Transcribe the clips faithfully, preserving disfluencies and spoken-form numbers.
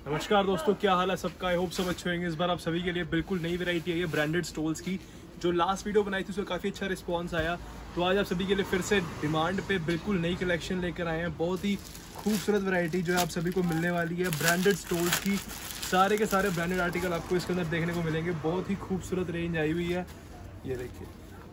नमस्कार दोस्तों, क्या हाल है सबका। आई होप सब अच्छे होंगे। इस बार आप सभी के लिए बिल्कुल नई वैरायटी आई है ब्रांडेड स्टोल्स की। जो लास्ट वीडियो बनाई थी उसका काफ़ी अच्छा रिस्पांस आया, तो आज आप सभी के लिए फिर से डिमांड पे बिल्कुल नई कलेक्शन लेकर आए हैं। बहुत ही खूबसूरत वैरायटी जो है आप सभी को मिलने वाली है ब्रांडेड स्टोल्स की। सारे के सारे ब्रांडेड आर्टिकल आपको इसके अंदर देखने को मिलेंगे। बहुत ही खूबसूरत रेंज आई हुई है, ये देखिए,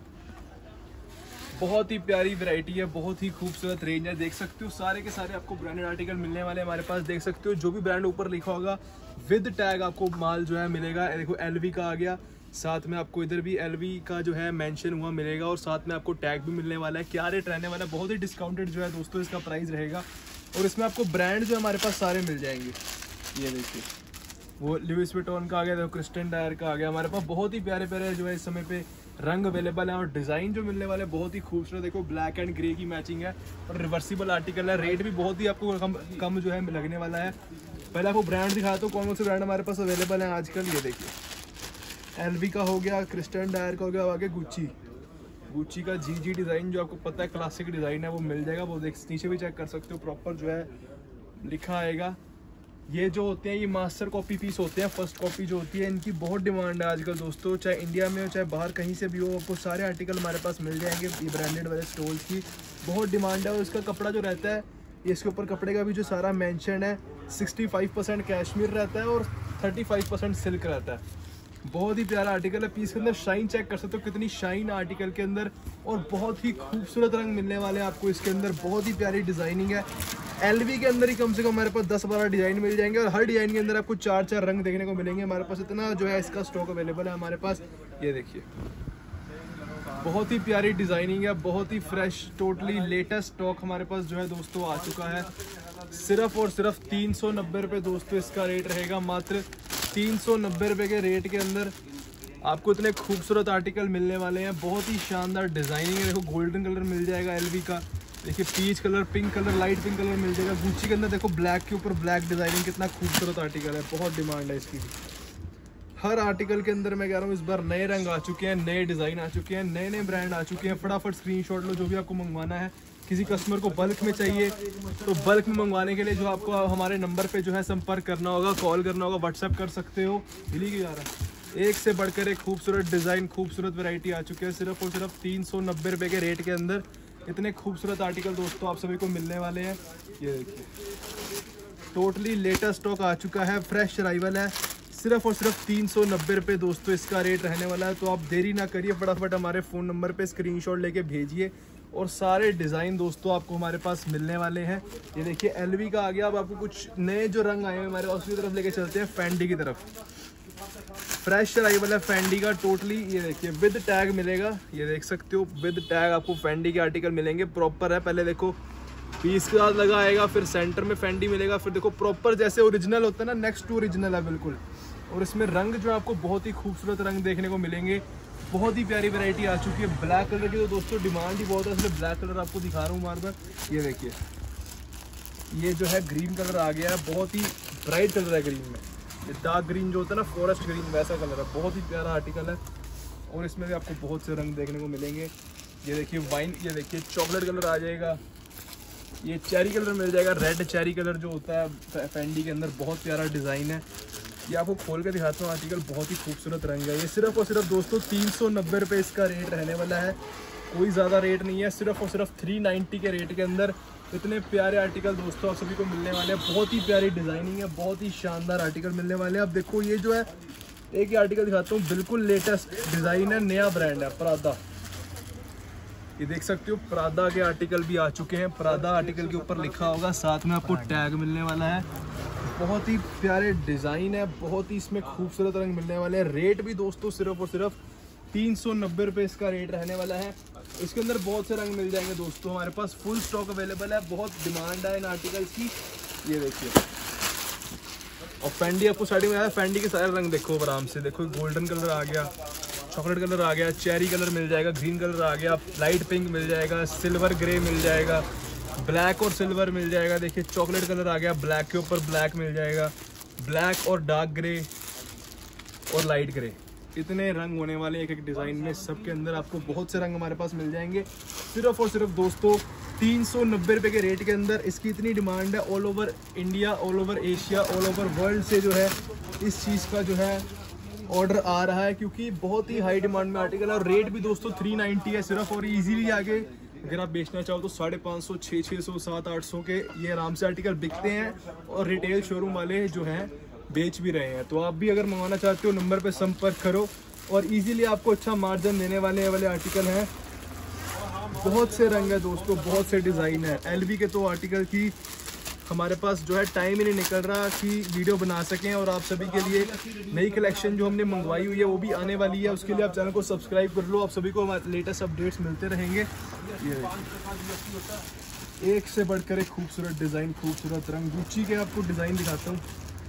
बहुत ही प्यारी वैरायटी है, बहुत ही खूबसूरत रेंज है। देख सकते हो सारे के सारे आपको ब्रांडेड आर्टिकल मिलने वाले हमारे पास। देख सकते हो जो भी ब्रांड ऊपर लिखा होगा विद टैग आपको माल जो है मिलेगा। देखो एलवी का आ गया, साथ में आपको इधर भी एलवी का जो है मेंशन हुआ मिलेगा और साथ में आपको टैग भी मिलने वाला है। क्या रेट रहने वाला है, बहुत ही डिस्काउंटेड जो है दोस्तों इसका प्राइस रहेगा। और इसमें आपको ब्रांड जो हमारे पास सारे मिल जाएंगे। ये देखिए, वो लुइस विटॉन का आ गया, देखो क्रिस्टियन डायर का आ गया। हमारे पास बहुत ही प्यारे प्यारे जो है इस समय पे रंग अवेलेबल है और डिज़ाइन जो मिलने वाले बहुत ही खूबसूरत। देखो ब्लैक एंड ग्रे की मैचिंग है और रिवर्सिबल आर्टिकल है। रेट भी बहुत ही आपको कम कम जो है लगने वाला है। पहले आपको ब्रांड दिखाता हूँ कौन कौन से ब्रांड हमारे पास अवेलेबल हैं आजकल। ये देखिए, एलवी का हो गया, क्रिस्टियन डायर का हो गया, आगे गुच्ची गुच्ची का जी जी डिज़ाइन जो आपको पता है क्लासिक डिज़ाइन है वो मिल जाएगा। वो देख नीचे भी चेक कर सकते हो, प्रॉपर जो है लिखा आएगा। ये जो होते हैं ये मास्टर कॉपी पीस होते हैं, फर्स्ट कॉपी जो होती है, इनकी बहुत डिमांड है आजकल दोस्तों। चाहे इंडिया में हो चाहे बाहर कहीं से भी हो, आपको सारे आर्टिकल हमारे पास मिल जाएंगे। ये ब्रांडेड वाले स्टोर्स की बहुत डिमांड है। और इसका कपड़ा जो रहता है, ये इसके ऊपर कपड़े का भी जो सारा मेंशन है, पैंसठ परसेंट कैश्मीर रहता है और पैंतीस परसेंट सिल्क रहता है। बहुत ही प्यारा आर्टिकल है। पीस के अंदर शाइन चेक कर सकते हो, कितनी शाइन आर्टिकल के अंदर, और बहुत ही खूबसूरत रंग मिलने वाले हैं आपको इसके अंदर। बहुत ही प्यारी डिजाइनिंग है। एलवी के अंदर ही कम से कम हमारे पास दस बारह डिजाइन मिल जाएंगे और हर डिजाइन के अंदर आपको चार चार रंग देखने को मिलेंगे। हमारे पास इतना जो है इसका स्टॉक अवेलेबल है हमारे पास। ये देखिए, बहुत ही प्यारी डिजाइनिंग है, बहुत ही फ्रेश, टोटली लेटेस्ट स्टॉक हमारे पास जो है दोस्तों आ चुका है। सिर्फ और सिर्फ तीन सौ नब्बे रुपये दोस्तों इसका रेट रहेगा। मात्र तीन सौ नब्बे रुपये के रेट के अंदर आपको इतने खूबसूरत आर्टिकल मिलने वाले हैं। बहुत ही शानदार डिजाइनिंग है। देखो गोल्डन कलर मिल जाएगा एलवी का, देखिए peach colour, pink colour, light pink colour मिल जाएगा। गुच्ची के अंदर देखो ब्लैक के ऊपर ब्लैक डिजाइनिंग, कितना खूबसूरत आर्टिकल है। बहुत डिमांड है इसकी। हर आर्टिकल के अंदर मैं कह रहा हूँ इस बार नए रंग आ चुके हैं, नए डिजाइन आ चुके हैं, नए नए ब्रांड आ चुके हैं। फटाफट स्क्रीनशॉट लो जो भी आपको मंगवाना है। किसी कस्टमर को बल्क में चाहिए तो बल्क में मंगवाने के लिए जो आपको हमारे नंबर पे जो है संपर्क करना होगा, कॉल करना होगा, व्हाट्सएप कर सकते हो। मिली की जा रहा है, एक से बढ़कर एक खूबसूरत डिज़ाइन, खूबसूरत वैरायटी आ चुकी है। सिर्फ और सिर्फ तीन सौ नब्बे रुपये के रेट के अंदर इतने खूबसूरत आर्टिकल दोस्तों आप सभी को मिलने वाले हैं। ये देखिए, टोटली लेटेस्ट स्टॉक आ चुका है, फ्रेश अराइवल है। सिर्फ और सिर्फ तीन सौ नब्बे रुपये दोस्तों इसका रेट रहने वाला है। तो आप देरी ना करिए, फटाफट हमारे फ़ोन नंबर पे स्क्रीनशॉट लेके भेजिए और सारे डिज़ाइन दोस्तों आपको हमारे पास मिलने वाले हैं। ये देखिए एलवी का आ गया। अब आपको कुछ नए जो रंग आए हैं हमारे पास उसकी तरफ लेके चलते हैं, फैंडी की तरफ। फ्रेश अराइवल है फैंडी का टोटली। ये देखिए विद टैग मिलेगा, ये देख सकते हो विद टैग आपको फैंडी के आर्टिकल मिलेंगे। प्रॉपर है, पहले देखो पीस के साथ लगा आएगा, फिर सेंटर में फैंडी मिलेगा, फिर देखो प्रॉपर जैसे ओरिजिनल होता है ना, नेक्स्ट टू ओरिजिनल है बिल्कुल। और इसमें रंग जो आपको बहुत ही खूबसूरत रंग देखने को मिलेंगे। बहुत ही प्यारी वैरायटी आ चुकी है। ब्लैक कलर की तो दोस्तों डिमांड ही बहुत है, इसलिए ब्लैक कलर आपको दिखा रहा हूँ बार बार। ये देखिए, ये जो है ग्रीन कलर आ गया है, बहुत ही ब्राइट कलर है ग्रीन में। ये डार्क ग्रीन जो होता है ना, फॉरेस्ट ग्रीन, वैसा कलर है। बहुत ही प्यारा आर्टिकल है और इसमें भी आपको बहुत से रंग देखने को मिलेंगे। ये देखिए वाइन, ये देखिए चॉकलेट कलर आ जाएगा, ये चेरी कलर मिल जाएगा, रेड चेरी कलर जो होता है फैंडी के अंदर। बहुत प्यारा डिज़ाइन है। ये आपको खोल के दिखाता हूँ आर्टिकल, बहुत ही खूबसूरत रंग है। ये सिर्फ और सिर्फ दोस्तों तीन सौ नब्बे रुपये इसका रेट रहने वाला है। कोई ज़्यादा रेट नहीं है, सिर्फ और सिर्फ थ्री नाइन्टी के रेट के अंदर इतने प्यारे आर्टिकल दोस्तों आप सभी को मिलने वाले हैं। बहुत ही प्यारी डिज़ाइनिंग है, बहुत ही शानदार आर्टिकल मिलने वाले हैं। अब देखो ये जो है, एक ही आर्टिकल दिखाता हूँ, बिल्कुल लेटेस्ट डिज़ाइन है, नया ब्रांड है, प्रादा। ये देख सकते हो प्रादा के आर्टिकल भी आ चुके हैं। प्रादा आर्टिकल के ऊपर लिखा होगा, साथ में आपको टैग मिलने वाला है। बहुत ही प्यारे डिज़ाइन है, बहुत ही इसमें खूबसूरत रंग मिलने वाले हैं। रेट भी दोस्तों सिर्फ और सिर्फ तीन सौ नब्बे रुपये इसका रेट रहने वाला है। इसके अंदर बहुत से रंग मिल जाएंगे दोस्तों, हमारे पास फुल स्टॉक अवेलेबल है। बहुत डिमांड है इन आर्टिकल्स की। ये देखिए, और फैंडी आपको साइड में आया, फैंडी के सारे रंग देखो आराम से। देखो गोल्डन कलर आ गया, चॉकलेट कलर आ गया, चेरी कलर मिल जाएगा, ग्रीन कलर आ गया, लाइट पिंक मिल जाएगा, सिल्वर ग्रे मिल जाएगा, ब्लैक और सिल्वर मिल जाएगा। देखिए चॉकलेट कलर आ गया, ब्लैक के ऊपर ब्लैक मिल जाएगा, ब्लैक और डार्क ग्रे और लाइट ग्रे। इतने रंग होने वाले एक एक डिज़ाइन में, सबके अंदर आपको बहुत से रंग हमारे पास मिल जाएंगे। सिर्फ और सिर्फ दोस्तों तीन सौ नब्बे रुपये के रेट के अंदर। इसकी इतनी डिमांड है all over India, all over Asia, all over world से जो है इस चीज़ का जो है ऑर्डर आ रहा है, क्योंकि बहुत ही हाई डिमांड में आर्टिकल है। और रेट भी दोस्तों थ्री नाइन्टी है सिर्फ, और इजीली आगे अगर आप बेचना चाहो तो साढ़े पाँच सौ, छः छः सौ, सात आठ सौ के ये आराम से आर्टिकल बिकते हैं, और रिटेल शोरूम वाले जो हैं बेच भी रहे हैं। तो आप भी अगर मंगवाना चाहते हो नंबर पे संपर्क करो, और इजीली आपको अच्छा मार्जिन देने वाले वाले आर्टिकल हैं। बहुत से रंग है दोस्तों, बहुत से डिज़ाइन है। एलवी के तो आर्टिकल की हमारे पास जो है टाइम ही नहीं निकल रहा कि वीडियो बना सकें, और आप सभी के लिए नई कलेक्शन जो हमने मंगवाई हुई है वो भी आने वाली है। उसके लिए आप चैनल को सब्सक्राइब कर लो, आप सभी को लेटेस्ट अपडेट्स मिलते रहेंगे। ये एक से बढ़कर एक खूबसूरत डिज़ाइन, खूबसूरत रंग। गुच्ची के आपको डिज़ाइन दिखाता हूँ।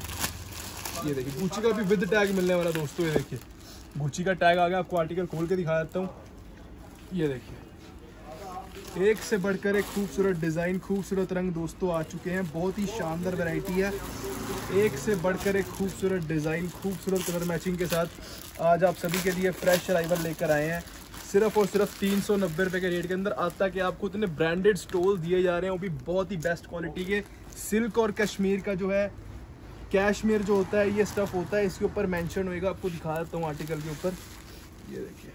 ये देखिए गुच्ची का भी विद टैग मिलने वाला दोस्तों। ये देखिए गुच्ची का टैग आ गया, आपको आर्टिकल खोल के दिखा देता हूँ। ये देखिए एक से बढ़कर एक खूबसूरत डिज़ाइन, खूबसूरत रंग दोस्तों आ चुके हैं। बहुत ही शानदार वैरायटी है। एक से बढ़कर एक खूबसूरत डिज़ाइन, खूबसूरत कलर मैचिंग के साथ आज आप सभी के लिए फ्रेश अराइवल लेकर आए हैं, सिर्फ और सिर्फ तीन सौ नब्बे रुपये के रेट के अंदर। आज तक आपको इतने ब्रांडेड स्टोल दिए जा रहे हैं, वो भी बहुत ही बेस्ट क्वालिटी के। सिल्क और कश्मीर का जो है, कैशमीर जो होता है ये स्टफ़ होता है, इसके ऊपर मेंशन होएगा। आपको दिखा देता हूँ आर्टिकल के ऊपर। ये देखिए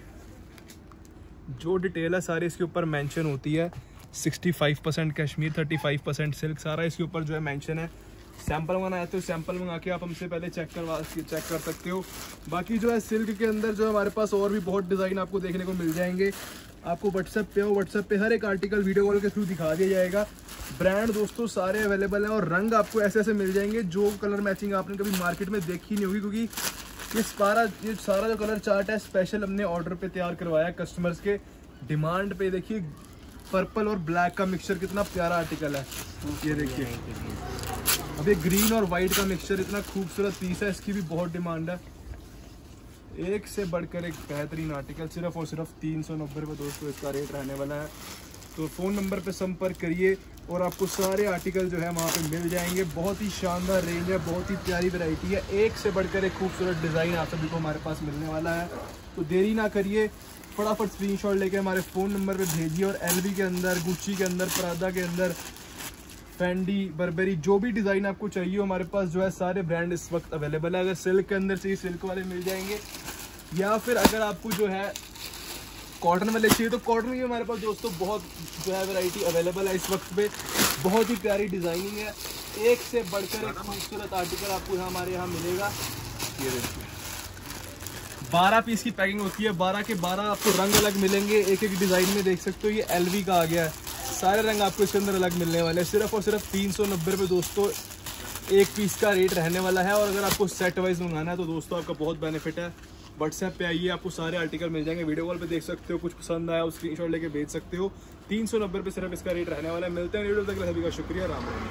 जो डिटेल है सारी इसके ऊपर मेंशन होती है। पैंसठ परसेंट कश्मीर, पैंतीस परसेंट सिल्क, सारा इसके ऊपर जो है मेंशन है। सैंपल मंगाना चाहते हो सैंपल मंगा के आप हमसे पहले चेक करवा चेक कर सकते हो। बाकी जो है सिल्क के अंदर जो है हमारे पास और भी बहुत डिज़ाइन आपको देखने को मिल जाएंगे। आपको व्हाट्सएप पे हो, व्हाट्सएप पे हर एक आर्टिकल वीडियो कॉल के थ्रू दिखा दिया जाएगा। ब्रांड दोस्तों सारे अवेलेबल हैं, और रंग आपको ऐसे ऐसे मिल जाएंगे जो कलर मैचिंग आपने कभी मार्केट में देखी नहीं होगी, क्योंकि ये सारा ये सारा जो कलर चार्ट है स्पेशल हमने ऑर्डर पे तैयार करवाया कस्टमर्स के डिमांड पे। देखिए पर्पल और ब्लैक का मिक्सचर कितना प्यारा आर्टिकल है। ये देखिए अब ये ग्रीन और वाइट का मिक्सचर इतना खूबसूरत पीस है, इसकी भी बहुत डिमांड है। एक से बढ़कर एक बेहतरीन आर्टिकल, सिर्फ और सिर्फ तीन सौ नब्बे रुपये दोस्तों इसका रेट रहने वाला है। तो फ़ोन नंबर पे संपर्क करिए और आपको सारे आर्टिकल जो है वहाँ पे मिल जाएंगे। बहुत ही शानदार रेंज है, बहुत ही प्यारी वैरायटी है। एक से बढ़कर एक खूबसूरत डिज़ाइन आप सभी को हमारे पास मिलने वाला है। तो देरी ना करिए, फटाफट स्क्रीनशॉट लेके हमारे फ़ोन नंबर पे भेजिए। और एलवी के अंदर, गुच्ची के अंदर, परादा के अंदर, फेंडी, बर्बेरी, जो भी डिज़ाइन आपको चाहिए हमारे पास जो है सारे ब्रांड इस वक्त अवेलेबल है। अगर सिल्क के अंदर चाहिए सिल्क वाले मिल जाएंगे, या फिर अगर आपको जो है कॉटन वाले चाहिए तो कॉटन की हमारे पास दोस्तों बहुत जो है वैरायटी अवेलेबल है इस वक्त पे। बहुत ही प्यारी डिज़ाइनिंग है, एक से बढ़कर एक खूबसूरत आर्टिकल आपको यहाँ हमारे यहाँ मिलेगा। ये देखिए बारह पीस की पैकिंग होती है, बारह के बारह आपको रंग अलग मिलेंगे। एक एक डिज़ाइन में देख सकते हो ये एलवी का आ गया है, सारे रंग आपको इसके अंदर अलग मिलने वाले हैं। सिर्फ और सिर्फ तीन सौ नब्बे रुपये दोस्तों एक पीस का रेट रहने वाला है। और अगर आपको सेट वाइज मंगाना है तो दोस्तों आपका बहुत बेनिफिट है। व्हाट्सएप पे आइए, आपको सारे आर्टिकल मिल जाएंगे। वीडियो कॉल पे देख सकते हो, कुछ पसंद आया उसकी स्क्रीनशॉट लेके भेज सकते हो। तीन सौ नब्बे रुपये सिर्फ इसका रेट रहने वाला है। मिलते हैं वीडियो तक, सभी का शुक्रिया, राम राम।